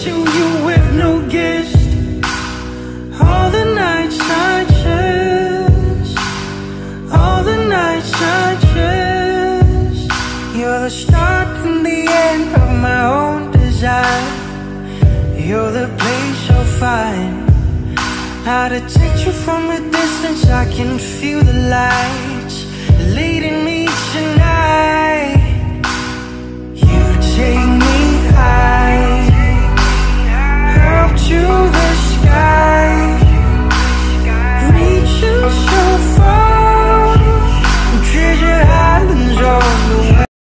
to you with no gist. All the nights I chase, all the nights I chase. You're the start and the end of my own desire. You're the place I'll find. I'd detect you from a distance. I can feel the lights leading me